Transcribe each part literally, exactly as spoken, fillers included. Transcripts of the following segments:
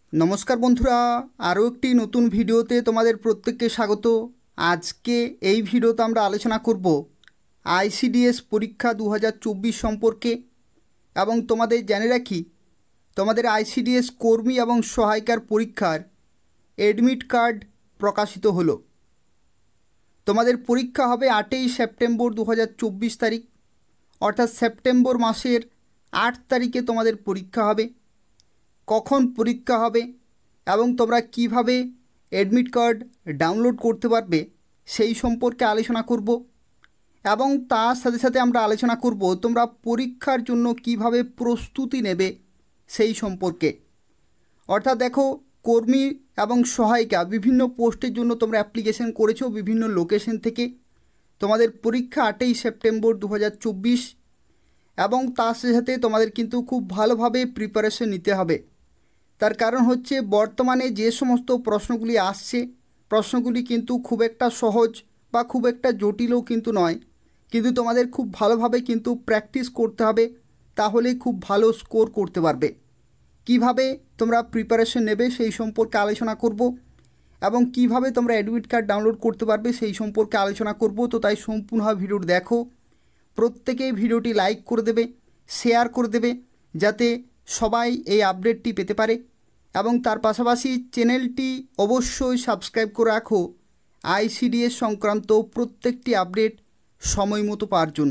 নমস্কার বন্ধুরা, আরও একটি নতুন ভিডিওতে তোমাদের প্রত্যেককে স্বাগত। আজকে এই ভিডিওতে আমরা আলোচনা করব আইসিডিএস পরীক্ষা দু হাজার চব্বিশ সম্পর্কে। এবং তোমাদের জেনে রাখি, তোমাদের আইসিডিএস কর্মী এবং সহায়িকার পরীক্ষার অ্যাডমিট কার্ড প্রকাশিত হলো। তোমাদের পরীক্ষা হবে আটই সেপ্টেম্বর দু হাজার চব্বিশ তারিখ, অর্থাৎ সেপ্টেম্বর মাসের আট তারিখে তোমাদের পরীক্ষা হবে। কখন পরীক্ষা হবে এবং তোমরা কিভাবে অ্যাডমিট কার্ড ডাউনলোড করতে পারবে সেই সম্পর্কে আলোচনা করব। এবং তার সাথে সাথে আমরা আলোচনা করব তোমরা পরীক্ষার জন্য কিভাবে প্রস্তুতি নেবে সেই সম্পর্কে। অর্থাৎ দেখো, কর্মী এবং সহায়িকা বিভিন্ন পোস্টের জন্য তোমরা অ্যাপ্লিকেশন করেছো বিভিন্ন লোকেশন থেকে। তোমাদের পরীক্ষা আটই সেপ্টেম্বর দু হাজার চব্বিশ, এবং তার সাথে সাথে তোমাদের কিন্তু খুব ভালোভাবে প্রিপারেশন নিতে হবে। তার কারণ হচ্ছে, বর্তমানে যে সমস্ত প্রশ্নগুলি আসছে, প্রশ্নগুলি কিন্তু খুব একটা সহজ বা খুব একটা জটিলও কিন্তু নয়, কিন্তু তোমাদের খুব ভালোভাবে কিন্তু প্র্যাকটিস করতে হবে, তাহলে খুব ভালো স্কোর করতে পারবে। কিভাবে তোমরা প্রিপারেশন নেবে সেই সম্পর্কে আলোচনা করব, এবং কিভাবে তোমরা অ্যাডমিট কার্ড ডাউনলোড করতে পারবে সেই সম্পর্কে আলোচনা করব। তো তাই সম্পূর্ণভাবে ভিডিওটি দেখো। প্রত্যেকেই ভিডিওটি লাইক করে দেবে, শেয়ার করে দেবে, যাতে সবাই এই আপডেটটি পেতে পারে। এবং তার পাশাপাশি চ্যানেলটি অবশ্যই সাবস্ক্রাইব করে রাখো আইসিডিএস সংক্রান্ত প্রত্যেকটি আপডেট সময় মতো পাওয়ার জন্য।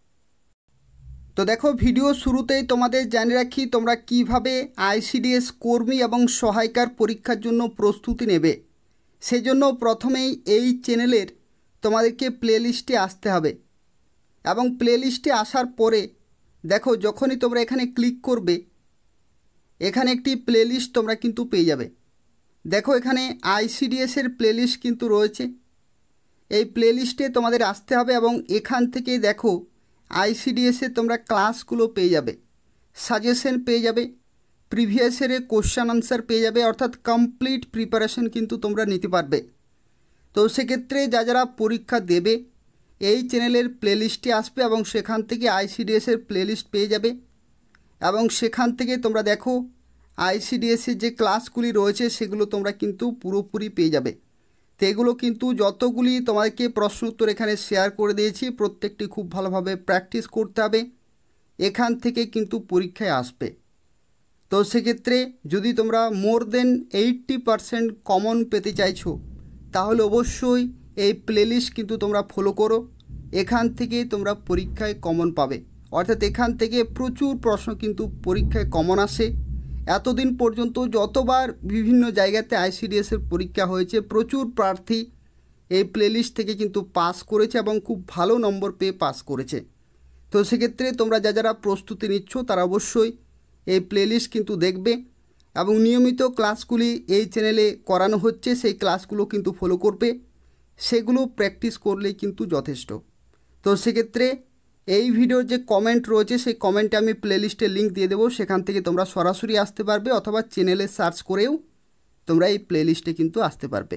তো দেখো, ভিডিও শুরুতেই তোমাদের জানিয়ে রাখি তোমরা কিভাবে আইসিডিএস কর্মী এবং সহায়িকার পরীক্ষার জন্য প্রস্তুতি নেবে। সেজন্য প্রথমেই এই চ্যানেলের তোমাদেরকে প্লেলিস্টে আসতে হবে, এবং প্লেলিস্টে আসার পরে দেখো, যখনই তোমরা এখানে ক্লিক করবে, এখানে একটি প্লেলিস্ট তোমরা কিন্তু পেয়ে যাবে। দেখো, এখানে আইসিডিএসের প্লেলিস্ট কিন্তু রয়েছে। এই প্লেলিস্টে তোমাদের আসতে হবে, এবং এখান থেকে দেখো আইসিডিএসের তোমরা ক্লাসগুলো পেয়ে যাবে, সাজেশন পেয়ে যাবে, প্রিভিয়াস ইয়ারের কোশ্চেন আনসার পেয়ে যাবে, অর্থাৎ কমপ্লিট প্রিপারেশন কিন্তু তোমরা নিতে পারবে। তো সেক্ষেত্রে যা যারা পরীক্ষা দেবে এই চ্যানেলের প্লেলিস্টে আসবে, এবং সেখান থেকে আইসিডিএসের প্লেলিস্ট পেয়ে যাবে, এবং সেখান থেকে তোমরা দেখো আইসিডিএসের যে ক্লাসগুলি রয়েছে সেগুলো তোমরা কিন্তু পুরোপুরি পেয়ে যাবে। তো এগুলো কিন্তু যতগুলি তোমাদেরকে প্রশ্ন উত্তর এখানে শেয়ার করে দিয়েছি, প্রত্যেকটি খুব ভালোভাবে প্র্যাকটিস করতে হবে, এখান থেকে কিন্তু পরীক্ষায় আসবে। তো সেক্ষেত্রে যদি তোমরা more than eighty percent common পেতে চাইছো, তাহলে অবশ্যই এই প্লেলিস্ট কিন্তু তোমরা ফলো করো। এখান থেকে তোমরা পরীক্ষায় কমন পাবে, অর্থাৎ এখান থেকে প্রচুর প্রশ্ন কিন্তু পরীক্ষায় কমন আসে। এতদিন পর্যন্ত যতবার বিভিন্ন জায়গাতে আইসিডিএসের পরীক্ষা হয়েছে, প্রচুর প্রার্থী এই প্লেলিস্ট থেকে কিন্তু পাস করেছে এবং খুব ভালো নম্বর পেয়ে পাস করেছে। তো সেক্ষেত্রে তোমরা যা যারা প্রস্তুতি নিচ্ছ তারা অবশ্যই এই প্লেলিস্ট কিন্তু দেখবে, এবং নিয়মিত ক্লাসগুলি এই চ্যানেলে করানো হচ্ছে, সেই ক্লাসগুলো কিন্তু ফলো করবে, সেগুলো প্র্যাকটিস করলেই কিন্তু যথেষ্ট। তো সেক্ষেত্রে এই ভিডিওর যে কমেন্ট রয়েছে সেই কমেন্টে আমি প্লেলিস্টের লিঙ্ক দিয়ে দেবো, সেখান থেকে তোমরা সরাসরি আসতে পারবে, অথবা চ্যানেলে সার্চ করেও তোমরা এই প্লেলিস্টে কিন্তু আসতে পারবে।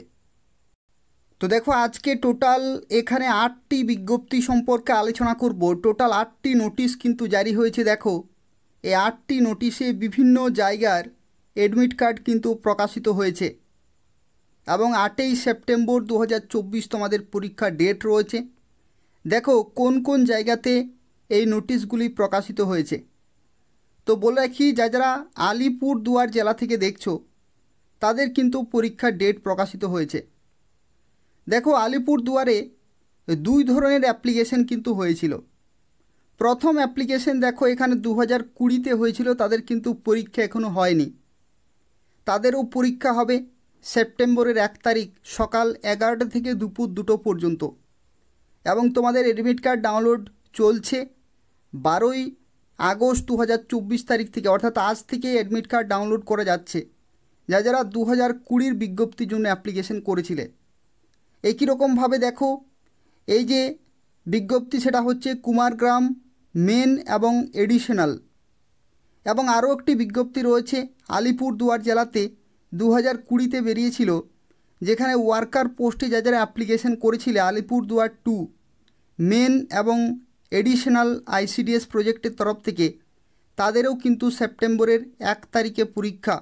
তো দেখো, আজকে টোটাল এখানে আটটি বিজ্ঞপ্তি সম্পর্কে আলোচনা করব। টোটাল আটটি নোটিশ কিন্তু জারি হয়েছে। দেখো, এই আটটি নোটিশে বিভিন্ন জায়গার অ্যাডমিট কার্ড কিন্তু প্রকাশিত হয়েছে, এবং আটই সেপ্টেম্বর দু হাজার চব্বিশ তোমাদের পরীক্ষার ডেট রয়েছে। দেখো কোন কোন জায়গাতে এই নোটিশগুলি প্রকাশিত হয়েছে। তো বলে রাখি, যা যারা আলিপুরদুয়ার জেলা থেকে দেখছো তাদের কিন্তু পরীক্ষার ডেট প্রকাশিত হয়েছে। দেখো, আলিপুরদুয়ারে দুই ধরনের অ্যাপ্লিকেশন কিন্তু হয়েছিল। প্রথম অ্যাপ্লিকেশন দেখো এখানে দু হাজার কুড়িতে হয়েছিল, তাদের কিন্তু পরীক্ষা এখনও হয়নি। তাদেরও পরীক্ষা হবে সেপ্টেম্বরের এক তারিখ সকাল এগারোটা থেকে দুপুর দুটো পর্যন্ত, এবং তোমাদের অ্যাডমিট কার্ড ডাউনলোড চলছে বারোই আগস্ট দু হাজার চব্বিশ তারিখ থেকে, অর্থাৎ আজ থেকে অ্যাডমিট কার্ড ডাউনলোড করা যাচ্ছে যা যারা দু হাজার কুড়ির বিজ্ঞপ্তির জন্য অ্যাপ্লিকেশন করেছিলে। একই রকমভাবে দেখো, এই যে বিজ্ঞপ্তি সেটা হচ্ছে কুমারগ্রাম মেন এবং এডিশনাল, এবং আরও একটি বিজ্ঞপ্তি রয়েছে আলিপুরদুয়ার জেলাতে দু হাজার কুড়িতে বেরিয়েছিল, যেখানে ওয়ার্কার পোস্টে যা যারা অ্যাপ্লিকেশন করেছিলে আলিপুরদুয়ার টু মেন এবং এডিশনাল আইসিডিএস প্রজেক্টের তরফ থেকে, তাদেরও কিন্তু সেপ্টেম্বরের এক তারিখে পরীক্ষা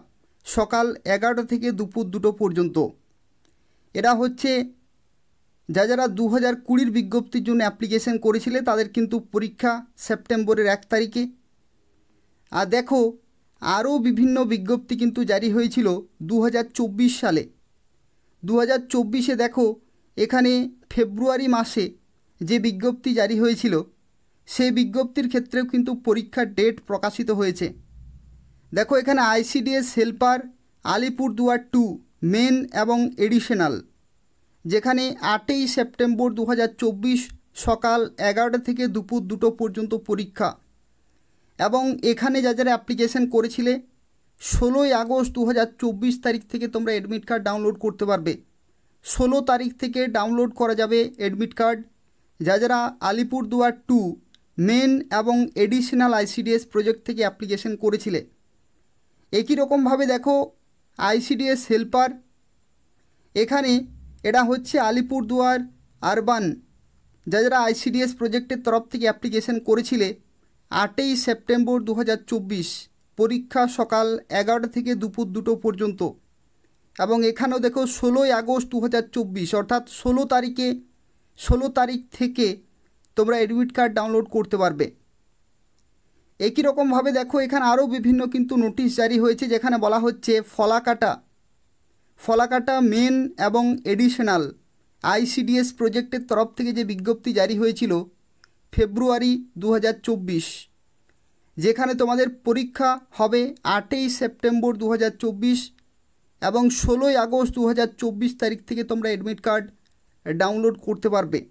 সকাল এগারোটা থেকে দুপুর দুটো পর্যন্ত। এরা হচ্ছে যা যারা দু হাজার কুড়ির বিজ্ঞপ্তির জন্য অ্যাপ্লিকেশন করেছিলে তাদের কিন্তু পরীক্ষা সেপ্টেম্বরের এক তারিখে। আর দেখো আরও বিভিন্ন বিজ্ঞপ্তি কিন্তু জারি হয়েছিল দু হাজার চব্বিশ সালে। দু হাজার চব্বিশে দেখো এখানে ফেব্রুয়ারি মাসে যে বিজ্ঞপ্তি জারি হয়েছিল সেই বিজ্ঞপ্তির ক্ষেত্রেও কিন্তু পরীক্ষার ডেট প্রকাশিত হয়েছে। দেখো এখানে ICDS helper Alipurduar two main এবং এডিশনাল, যেখানে আটই সেপ্টেম্বর দু হাজার চব্বিশ সকাল এগারোটা থেকে দুপুর দুটো পর্যন্ত পরীক্ষা। এবং এখানে যা যারা অ্যাপ্লিকেশন করেছিলে ষোলোই আগস্ট দু হাজার চব্বিশ তারিখ থেকে তোমরা অ্যাডমিট কার্ড ডাউনলোড করতে পারবে। ষোলো তারিখ থেকে ডাউনলোড করা যাবে অ্যাডমিট কার্ড যা যারা আলিপুরদুয়ার টু মেন এবং এডিশনাল আইসিডিএস প্রজেক্ট থেকে অ্যাপ্লিকেশন করেছিলে। একই রকমভাবে দেখো আইসিডিএস হেল্পার, এখানে এটা হচ্ছে আলিপুরদুয়ার আরবান, যা যারা আইসিডিএস প্রজেক্টের তরফ থেকে অ্যাপ্লিকেশন করেছিলে আটই সেপ্টেম্বর দু হাজার চব্বিশ পরীক্ষা সকাল এগারোটা থেকে দুপুর দুটো পর্যন্ত। এবং এখানেও দেখো ষোলোই আগস্ট দু হাজার চব্বিশ অর্থাৎ ষোলো তারিখে ষোলো তারিখ থেকে তোমরা অ্যাডমিট কার্ড ডাউনলোড করতে পারবে। একই রকমভাবে দেখো এখানে আরও বিভিন্ন কিন্তু নোটিশ জারি হয়েছে, যেখানে বলা হচ্ছে ফলাকাটা ফলাকাটা মেন এবং এডিশনাল আইসিডিএস প্রজেক্টের তরফ থেকে যে বিজ্ঞপ্তি জারি হয়েছিল ফেব্রুয়ারি দু হাজার চব্বিশ, যেখানে তোমাদের পরীক্ষা হবে আটই সেপ্টেম্বর দু হাজার চব্বিশ এবং ষোলোই আগস্ট দু হাজার চব্বিশ তারিখ থেকে তোমরা অ্যাডমিট কার্ড ডাউনলোড করতে পারবে।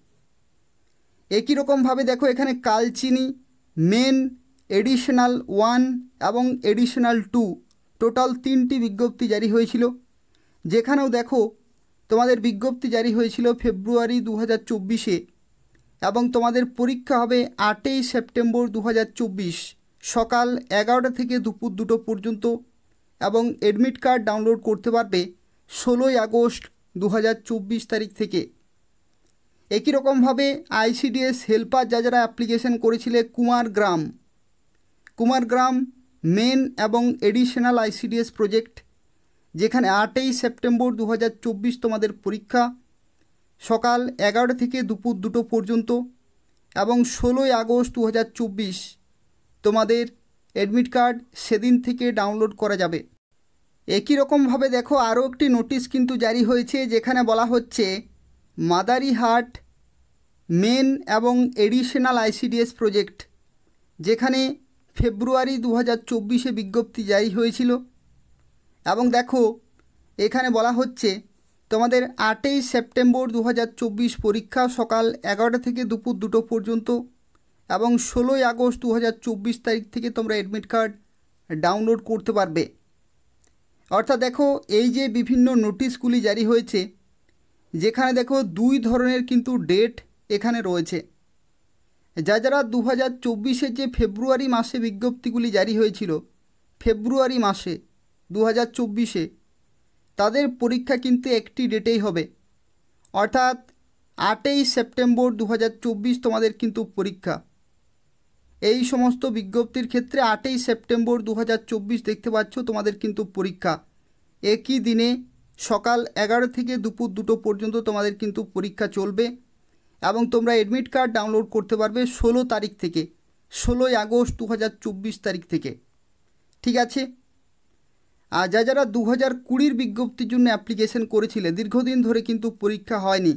একই রকমভাবে দেখো এখানে কালচিনি মেন এডিশনাল ওয়ান এবং এডিশনাল টু টোটাল তিনটি বিজ্ঞপ্তি জারি হয়েছিল, যেখানেও দেখো তোমাদের বিজ্ঞপ্তি জারি হয়েছিল ফেব্রুয়ারি দু হাজার চব্বিশে এবং তোমাদের পরীক্ষা হবে আটই সেপ্টেম্বর দু হাজার চব্বিশ সকাল এগারোটা থেকে দুপুর দুটো পর্যন্ত এবং অ্যাডমিট কার্ড ডাউনলোড করতে পারবে ষোলোই আগস্ট দু হাজার চব্বিশ তারিখ থেকে। একই রকমভাবে আইসিডিএস হেল্পার যা যারা অ্যাপ্লিকেশন করেছিলে কুমারগ্রাম কুমারগ্রাম মেন এবং এডিশনাল আইসিডিএস প্রজেক্ট, যেখানে আটই সেপ্টেম্বর দু হাজার চব্বিশ তোমাদের পরীক্ষা সকাল এগারোটা থেকে দুপুর দুটো পর্যন্ত এবং ষোলোই আগস্ট দু হাজার চব্বিশ তোমাদের অ্যাডমিট কার্ড সেদিন থেকে ডাউনলোড করা যাবে। একই রকমভাবে দেখো আরও একটি নোটিশ কিন্তু জারি হয়েছে, যেখানে বলা হচ্ছে মাদারিহাট মেন এবং এডিশনাল আইসিডিএস প্রজেক্ট, যেখানে ফেব্রুয়ারি দু হাজার চব্বিশে বিজ্ঞপ্তি জারি হয়েছিল। এবং দেখো এখানে বলা হচ্ছে তোমাদের আটই সেপ্টেম্বর দু হাজার চব্বিশ পরীক্ষা সকাল এগারোটা থেকে দুপুর দুটো পর্যন্ত এবং ষোলোই আগস্ট দু হাজার চব্বিশ তারিখ থেকে তোমরা অ্যাডমিট কার্ড ডাউনলোড করতে পারবে। অর্থাৎ দেখো এই যে বিভিন্ন নোটিশগুলি জারি হয়েছে, যেখানে দেখো দুই ধরনের কিন্তু ডেট এখানে রয়েছে। যা যারা দু হাজার চব্বিশের যে ফেব্রুয়ারি মাসে বিজ্ঞপ্তিগুলি জারি হয়েছিল ফেব্রুয়ারি মাসে দু হাজার চব্বিশে, তাদের পরীক্ষা কিন্তু একটি ডেটেই হবে, অর্থাৎ আটই সেপ্টেম্বর দু হাজার চব্বিশ তোমাদের কিন্তু পরীক্ষা। এই সমস্ত বিজ্ঞপ্তির ক্ষেত্রে আটই সেপ্টেম্বর দু হাজার চব্বিশ দেখতে পাচ্ছ তোমাদের কিন্তু পরীক্ষা। একই দিনে সকাল এগারো থেকে দুপুর দুটো পর্যন্ত তোমাদের কিন্তু পরীক্ষা চলবে এবং তোমরা অ্যাডমিট কার্ড ডাউনলোড করতে পারবে ষোলো তারিখ থেকে ষোলোই আগস্ট দু হাজার চব্বিশ তারিখ থেকে। ঠিক আছে, আর যা যারা দু হাজার কুড়ির বিজ্ঞপ্তির জন্য অ্যাপ্লিকেশন করেছিলে দীর্ঘদিন ধরে কিন্তু পরীক্ষা হয়নি,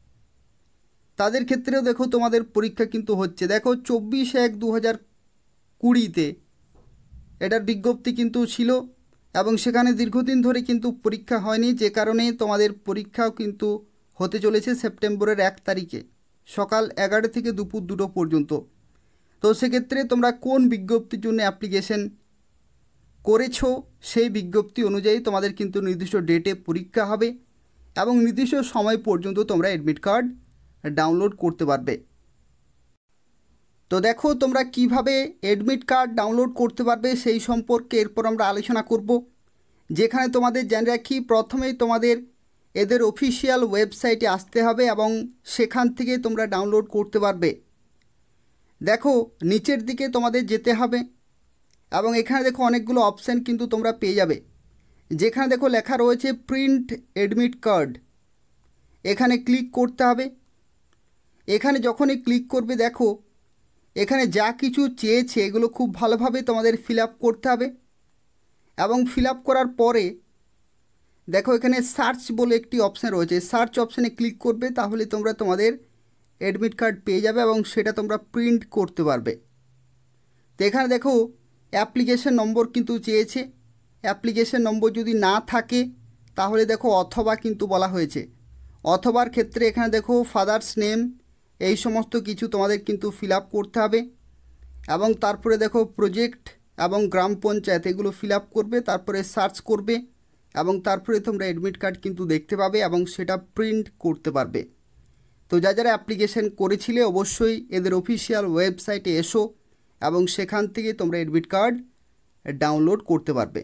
তাদের ক্ষেত্রেও দেখো তোমাদের পরীক্ষা কিন্তু হচ্ছে। দেখো চব্বিশ এক দু হাজার কুড়িতে এটার বিজ্ঞপ্তি কিন্তু ছিল এবং সেখানে দীর্ঘদিন ধরে কিন্তু পরীক্ষা হয়নি, যে কারণে তোমাদের পরীক্ষাও কিন্তু হতে চলেছে সেপ্টেম্বরের এক তারিখে সকাল এগারো থেকে দুপুর দুটো পর্যন্ত। তো সেক্ষেত্রে তোমরা কোন বিজ্ঞপ্তির জন্য অ্যাপ্লিকেশন করেছো সেই বিজ্ঞপ্তি অনুযায়ী তোমাদের কিন্তু নির্দিষ্ট ডেটে পরীক্ষা হবে এবং নির্দিষ্ট সময় পর্যন্ত তোমরা অ্যাডমিট কার্ড ডাউনলোড করতে পারবে। তো দেখো তোমরা কিভাবে অ্যাডমিট কার্ড ডাউনলোড করতে পারবে সেই সম্পর্কে এরপর আমরা আলোচনা করব, যেখানে তোমাদের জেনে রাখি প্রথমেই তোমাদের এদের অফিসিয়াল ওয়েবসাইটে আসতে হবে এবং সেখান থেকে তোমরা ডাউনলোড করতে পারবে। দেখো নিচের দিকে তোমাদের যেতে হবে এবং এখানে দেখো অনেকগুলো অপশান কিন্তু তোমরা পেয়ে যাবে, যেখানে দেখো লেখা রয়েছে প্রিন্ট অ্যাডমিট কার্ড, এখানে ক্লিক করতে হবে। এখানে যখনই ক্লিক করবে দেখো এখানে যা কিছু চেয়েছে এগুলো খুব ভালোভাবে তোমাদের ফিল আপ করতে হবে। এবং ফিল আপ করার পরে দেখো এখানে সার্চ বলে একটি অপশান রয়েছে, সার্চ অপশানে ক্লিক করবে, তাহলে তোমরা তোমাদের অ্যাডমিট কার্ড পেয়ে যাবে এবং সেটা তোমরা প্রিন্ট করতে পারবে। তো এখানে দেখো অ্যাপ্লিকেশন নম্বর কিন্তু চেয়েছে, অ্যাপ্লিকেশন নম্বর যদি না থাকে তাহলে দেখো অথবা কিন্তু বলা হয়েছে, অথবার ক্ষেত্রে এখানে দেখো ফাদার্স নেম এই সমস্ত কিছু তোমাদের কিন্তু ফিল আপ করতে হবে। এবং তারপরে দেখো প্রজেক্ট এবং গ্রাম পঞ্চায়েত এগুলো ফিল আপ করবে, তারপরে সার্চ করবে এবং তারপরে তোমরা অ্যাডমিট কার্ড কিন্তু দেখতে পাবে এবং সেটা প্রিন্ট করতে পারবে। তো যা যারা অ্যাপ্লিকেশন করেছিলে অবশ্যই এদের অফিসিয়াল ওয়েবসাইটে এসো এবং সেখান থেকে তোমরা অ্যাডমিট কার্ড ডাউনলোড করতে পারবে।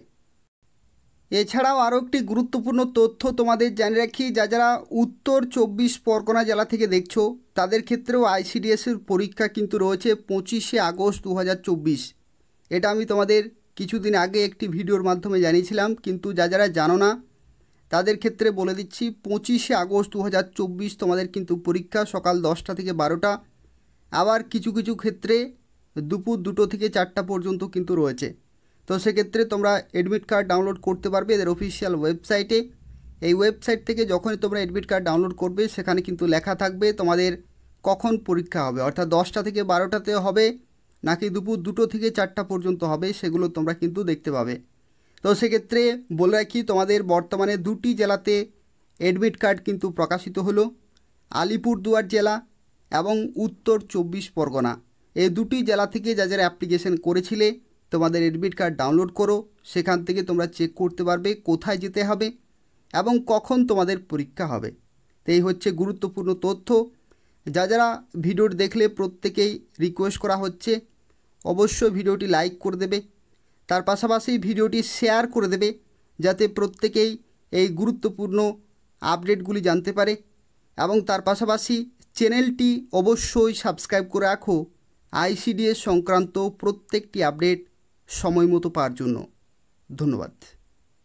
এছাড়াও আরও একটি গুরুত্বপূর্ণ তথ্য তোমাদের জানিয়ে রাখি, যা যারা উত্তর চব্বিশ পরগনা জেলা থেকে দেখছো তাদের ক্ষেত্রেও আইসিডিএসের পরীক্ষা কিন্তু রয়েছে পঁচিশে আগস্ট দু হাজার চব্বিশ। এটা আমি তোমাদের কিছুদিন আগে একটি ভিডিওর মাধ্যমে জানিয়েছিলাম, কিন্তু যা যারা জানো না তাদের ক্ষেত্রে বলে দিচ্ছি পঁচিশে আগস্ট দু হাজার চব্বিশ তোমাদের কিন্তু পরীক্ষা সকাল দশটা থেকে বারোটা, আবার কিছু কিছু ক্ষেত্রে দুপুর দুটো থেকে চারটা পর্যন্ত কিন্তু রয়েছে। তো সেক্ষেত্রে তোমরা অ্যাডমিট কার্ড ডাউনলোড করতে পারবে এদের অফিসিয়াল ওয়েবসাইটে। এই ওয়েবসাইট থেকে যখনই তোমরা অ্যাডমিট কার্ড ডাউনলোড করবে সেখানে কিন্তু লেখা থাকবে তোমাদের কখন পরীক্ষা হবে, অর্থাৎ দশটা থেকে বারোটাতে হবে নাকি দুপুর দুটো থেকে চারটা পর্যন্ত হবে, সেগুলো তোমরা কিন্তু দেখতে পাবে। তো সেক্ষেত্রে বলে রাখি তোমাদের বর্তমানে দুটি জেলাতে অ্যাডমিট কার্ড কিন্তু প্রকাশিত হলো, আলিপুরদুয়ার জেলা এবং উত্তর চব্বিশ পরগনা। এই দুটি জেলা থেকে যা যারা অ্যাপ্লিকেশন করেছিলে তোমাদের অ্যাডমিট কার্ড ডাউনলোড করো, সেখান থেকে তোমরা চেক করতে পারবে কোথায় যেতে হবে এবং কখন তোমাদের পরীক্ষা হবে। তো এই হচ্ছে গুরুত্বপূর্ণ তথ্য। যা যারা ভিডিওটি দেখলে প্রত্যেকেই রিকোয়েস্ট করা হচ্ছে অবশ্যই ভিডিওটি লাইক করে দেবে, তার পাশাপাশি ভিডিওটি শেয়ার করে দেবে যাতে প্রত্যেকেই এই গুরুত্বপূর্ণ আপডেটগুলি জানতে পারে। এবং তার পাশাপাশি চ্যানেলটি অবশ্যই সাবস্ক্রাইব করে রাখো আইসিডিএস সংক্রান্ত প্রত্যেকটি আপডেট সময় মতো পাওয়ার জন্য। ধন্যবাদ।